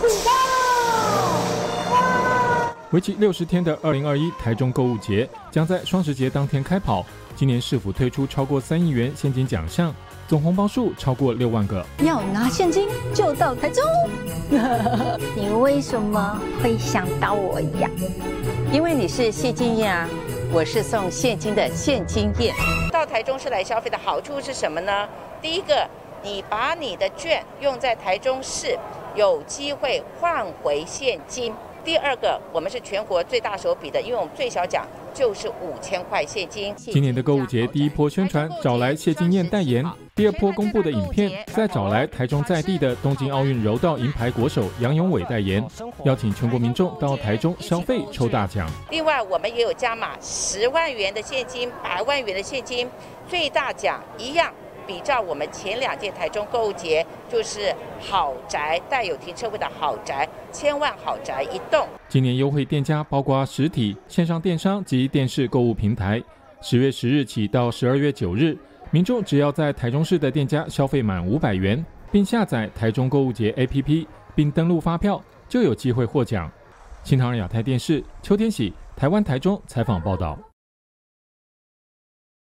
为期60天的2021台中购物节将在双十节当天开跑。今年市府推出超过3亿元现金奖项，总红包数超过6万个。 要拿现金就到台中。 你为什么会想到我呀？ 因为你是谢金燕啊，我是送现金的现金燕。到台中市来消费的好处是什么呢？第一个，你把你的券用在台中市，有机会换回现金。第二个，我们是全国最大手笔的，因为我们最小奖就是5000块现金。 今年的购物节第一波宣传找来谢金燕代言，第二波公布的影片再找来台中在地的东京奥运柔道银牌国手杨永伟代言，邀请全国民众到台中消费抽大奖。 另外，我们也有加码10万元的现金、100万元的现金，最大奖一样。比照我们前2届台中购物节，就是豪宅带有停车位的豪宅，1000万豪宅一栋。 今年优惠店家包括实体、线上电商及电视购物平台。10月10日起到12月9日，民众只要在台中市的店家消费满500元，并下载台中购物节 APP， 并登录发票，就有机会获奖。新唐人亚太电视邱天喜台湾台中采访报道。